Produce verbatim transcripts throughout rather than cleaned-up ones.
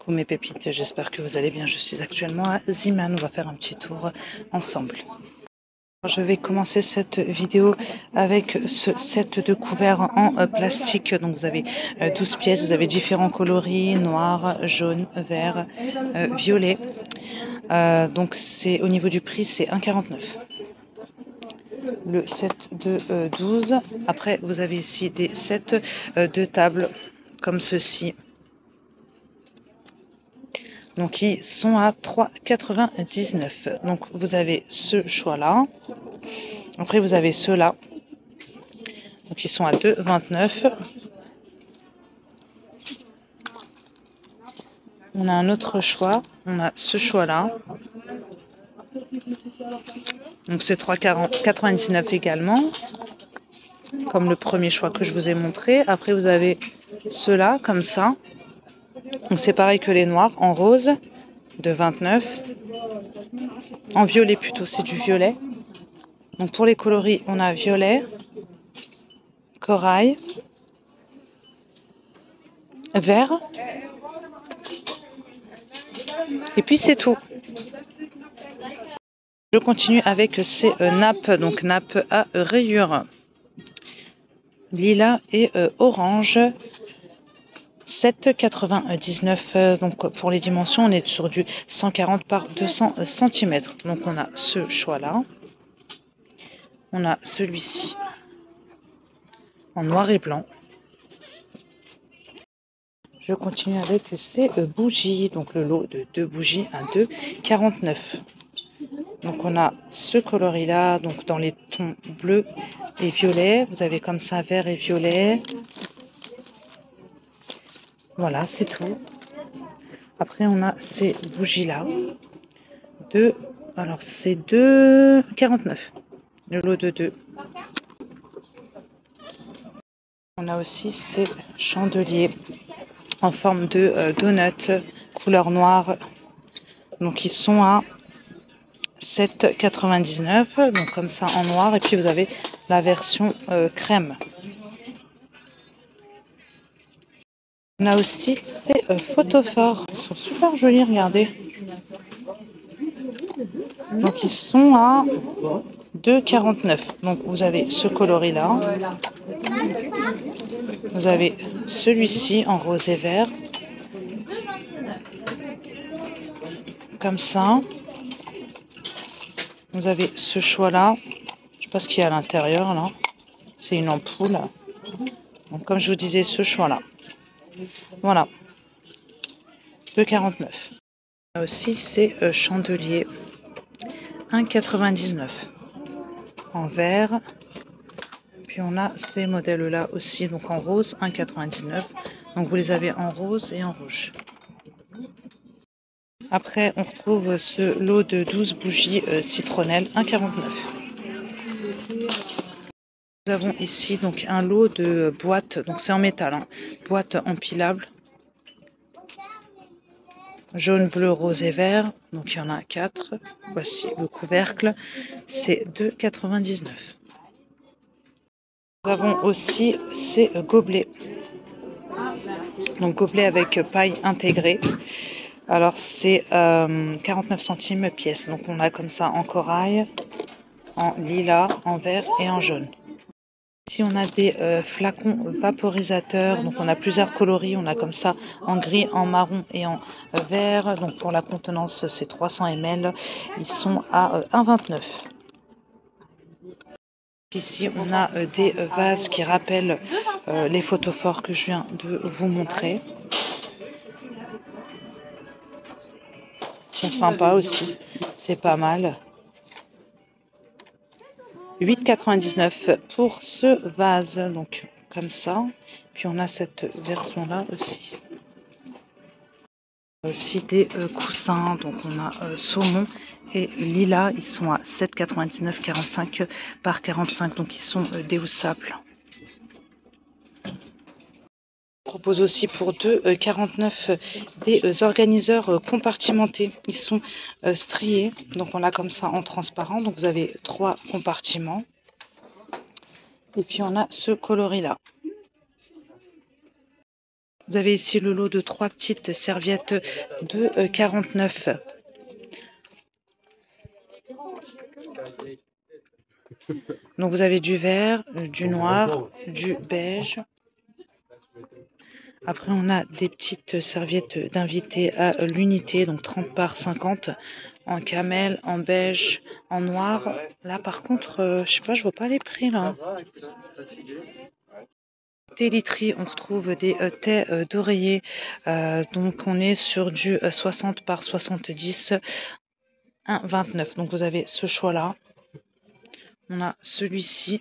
Coucou mes pépites, j'espère que vous allez bien. Je suis actuellement à Zeeman, on va faire un petit tour ensemble. Je vais commencer cette vidéo avec ce set de couverts en euh, plastique. Donc vous avez euh, douze pièces, vous avez différents coloris, noir, jaune, vert, euh, violet. Euh, donc c'est au niveau du prix, c'est un quarante-neuf. Le set de euh, douze. Après vous avez ici des sets euh, de table comme ceci. Donc ils sont à trois quatre-vingt-dix-neuf. Donc vous avez ce choix là. Après vous avez ceux-là. Donc ils sont à deux vingt-neuf. On a un autre choix. On a ce choix là. Donc c'est trois quatre-vingt-dix-neuf également. Comme le premier choix que je vous ai montré. Après vous avez ceux-là comme ça. Donc c'est pareil que les noirs en rose de vingt-neuf. En violet plutôt, c'est du violet. Donc pour les coloris, on a violet, corail, vert. Et puis c'est tout. Je continue avec ces euh, nappes, donc nappes à rayures. Lilas et euh, orange. sept quatre-vingt-dix-neuf. Donc pour les dimensions, on est sur du cent quarante par deux cents centimètres. Donc on a ce choix-là. On a celui-ci en noir et blanc. Je continue avec ces euh, bougies. Donc le lot de deux bougies à deux quarante-neuf. Donc on a ce coloris là, donc dans les tons bleus et violets. Vous avez comme ça vert et violet. Voilà, c'est tout. Après on a ces bougies là. De, alors c'est deux quarante-neuf. Le lot de deux. On a aussi ces chandeliers en forme de euh, donut, couleur noire. Donc ils sont à sept quatre-vingt-dix-neuf, donc comme ça en noir. Et puis vous avez la version euh, crème. On a aussi ces euh, photophores. Ils sont super jolis, regardez. Donc ils sont à deux quarante-neuf. Donc vous avez ce coloris là. Vous avez celui-ci en rose et vert. Comme ça. Vous avez ce choix là. Je sais pas ce qu'il y a à l'intérieur là. C'est une ampoule. Donc comme je vous disais, ce choix là. Voilà. deux quarante-neuf. On a aussi ces euh, chandeliers. un quatre-vingt-dix-neuf. En vert. Puis on a ces modèles là aussi, donc en rose, un quatre-vingt-dix-neuf. Donc vous les avez en rose et en rouge. Après on retrouve ce lot de douze bougies euh, citronnelle, un quarante-neuf. Nous avons ici donc un lot de boîtes, donc c'est en métal, hein, boîtes empilables. Jaune, bleu, rose et vert. Donc il y en a quatre. Voici le couvercle, c'est deux quatre-vingt-dix-neuf. Nous avons aussi ces gobelets. Donc gobelet avec paille intégrée. Alors c'est euh, quarante-neuf centimes pièce. Donc on a comme ça en corail, en lilas, en vert et en jaune. Ici on a des euh, flacons vaporisateurs. Donc on a plusieurs coloris. On a comme ça en gris, en marron et en euh, vert. Donc pour la contenance c'est trois cents millilitres. Ils sont à euh, un vingt-neuf. Ici, on a euh, des euh, vases qui rappellent euh, les photophores que je viens de vous montrer. Ils sont sympas aussi, c'est pas mal. huit quatre-vingt-dix-neuf pour ce vase, donc comme ça. Puis on a cette version-là aussi. Aussi des euh, coussins, donc on a euh, saumon et lilas, ils sont à sept quatre-vingt-dix-neuf, quarante-cinq par quarante-cinq, donc ils sont euh, déhoussables. Je propose aussi pour deux quarante-neuf des euh, organiseurs euh, compartimentés. Ils sont euh, striés, donc on l'a comme ça en transparent. Donc vous avez trois compartiments. Et puis on a ce coloris là. Vous avez ici le lot de trois petites serviettes de euh, quarante-neuf. Donc vous avez du vert, euh, du noir, du beige. Après on a des petites serviettes d'invité à l'unité, donc trente par cinquante, en camel, en beige, en noir. Là par contre, euh, je sais pas, je vois pas les prix là. Thé literie, on retrouve des euh, thés euh, d'oreiller, euh, donc on est sur du euh, soixante par soixante-dix, un virgule vingt-neuf. Donc vous avez ce choix là. On a celui-ci,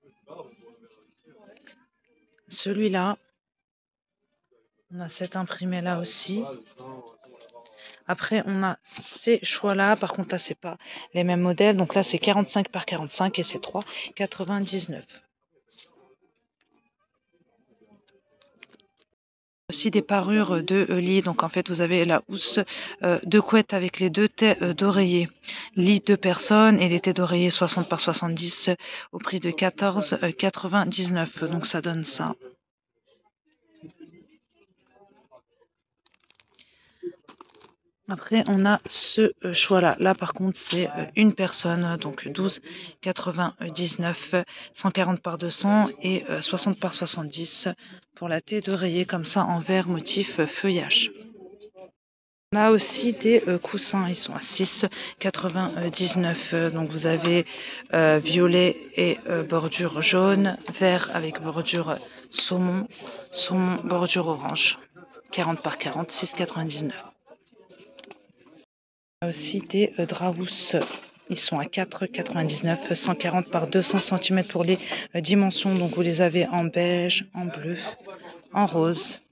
celui-là, on a cet imprimé là aussi. Après on a ces choix là, par contre là c'est pas les mêmes modèles, donc là c'est quarante-cinq par quarante-cinq et c'est trois virgule quatre-vingt-dix-neuf. Aussi des parures de euh, lit, donc en fait vous avez la housse euh, de couette avec les deux thés euh, d'oreiller, lit deux personnes, et les thés d'oreiller soixante par soixante-dix euh, au prix de quatorze virgule quatre-vingt-dix-neuf, donc ça donne ça. Après on a ce euh, choix là, là par contre c'est euh, une personne, donc douze virgule quatre-vingt-dix-neuf, cent quarante par deux cents et euh, soixante par soixante-dix pour la thé d'oreiller comme ça en vert motif euh, feuillage. On a aussi des euh, coussins, ils sont à six virgule quatre-vingt-dix-neuf, donc vous avez euh, violet et euh, bordure jaune, vert avec bordure saumon, saumon bordure orange, quarante par quarante, six virgule quatre-vingt-dix-neuf. On a aussi des euh, draous, ils sont à quatre virgule quatre-vingt-dix-neuf, cent quarante par deux cents centimètres pour les euh, dimensions, donc vous les avez en beige, en bleu, en rose.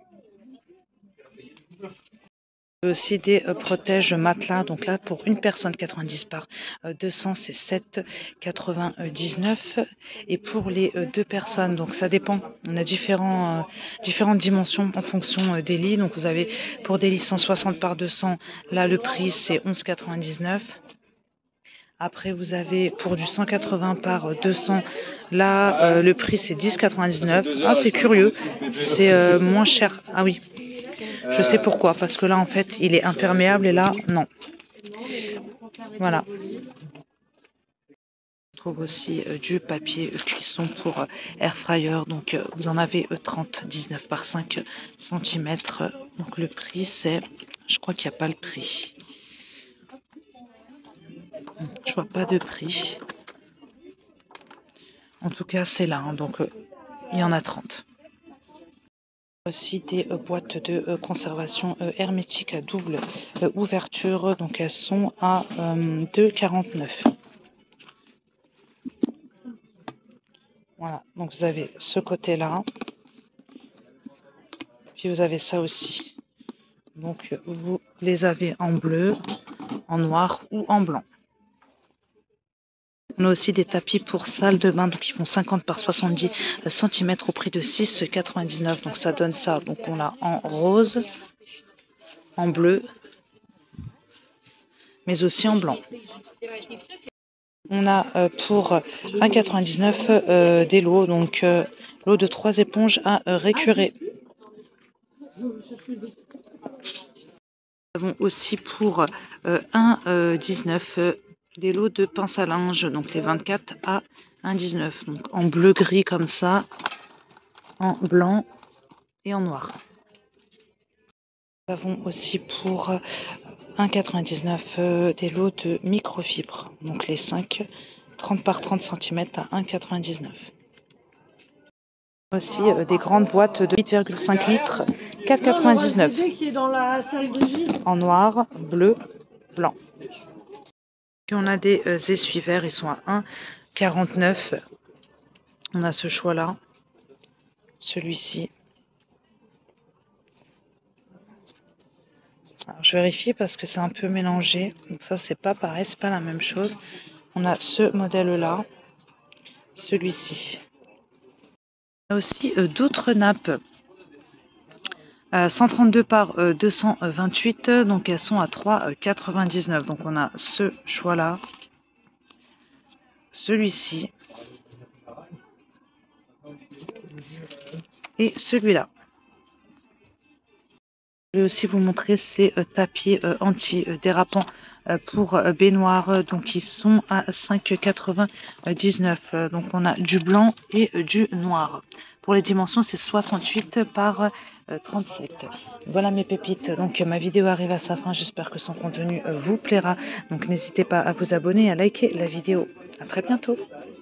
Aussi des euh, protèges matelas, donc là pour une personne quatre-vingt-dix par euh, deux cents c'est sept virgule quatre-vingt-dix-neuf, et pour les euh, deux personnes, donc ça dépend, on a différents, euh, différentes dimensions en fonction euh, des lits, donc vous avez pour des lits cent soixante par deux cents, là le prix c'est onze virgule quatre-vingt-dix-neuf. Après vous avez pour du cent quatre-vingts par deux cents, là euh, le prix c'est dix virgule quatre-vingt-dix-neuf. Ah c'est curieux, c'est euh, moins cher, ah oui. Je sais pourquoi, parce que là en fait il est imperméable et là non. Voilà. On trouve aussi euh, du papier euh, cuisson pour euh, air fryer, donc euh, vous en avez euh, trente, dix-neuf par cinq centimètres. Donc le prix c'est, je crois qu'il n'y a pas le prix. Je vois pas de prix. En tout cas c'est là, hein, donc euh, il y en a trente. Aussi des euh, boîtes de euh, conservation euh, hermétique à double euh, ouverture, donc elles sont à euh, deux virgule quarante-neuf. Voilà, donc vous avez ce côté là, puis vous avez ça aussi, donc vous les avez en bleu, en noir ou en blanc. On a aussi des tapis pour salle de bain, donc ils font cinquante par soixante-dix centimètres au prix de six virgule quatre-vingt-dix-neuf, donc ça donne ça. Donc on a en rose, en bleu, mais aussi en blanc. On a euh, pour un virgule quatre-vingt-dix-neuf euh, des lots, donc euh, l'eau de trois éponges à euh, récurer. Nous avons aussi pour euh, un virgule dix-neuf euh, des lots de pince à linge, donc les vingt-quatre à un virgule dix-neuf, donc en bleu gris comme ça, en blanc et en noir. Nous avons aussi pour un virgule quatre-vingt-dix-neuf euh, des lots de microfibres, donc les cinq, trente par trente centimètres à un virgule quatre-vingt-dix-neuf. Aussi euh, des grandes boîtes de huit virgule cinq litres, quatre virgule quatre-vingt-dix-neuf, en noir, bleu, blanc. Puis on a des euh, essuie-verres, ils sont à un virgule quarante-neuf. On a ce choix là, celui-ci. Je vérifie parce que c'est un peu mélangé, donc ça c'est pas pareil, c'est pas la même chose. On a ce modèle là, celui-ci. On a aussi euh, d'autres nappes, euh, cent trente-deux par euh, deux cent vingt-huit, donc elles sont à trois virgule quatre-vingt-dix-neuf. Donc on a ce choix là, celui-ci et celui-là. vais aussi vous montrer ces euh, tapis euh, anti-dérapants euh, pour euh, baignoire. Donc ils sont à cinq euros quatre-vingt-dix-neuf. Euh, donc on a du blanc et euh, du noir. Pour les dimensions, c'est soixante-huit par euh, trente-sept. Voilà mes pépites. Donc ma vidéo arrive à sa fin. J'espère que son contenu euh, vous plaira. Donc n'hésitez pas à vous abonner et à liker la vidéo. À très bientôt.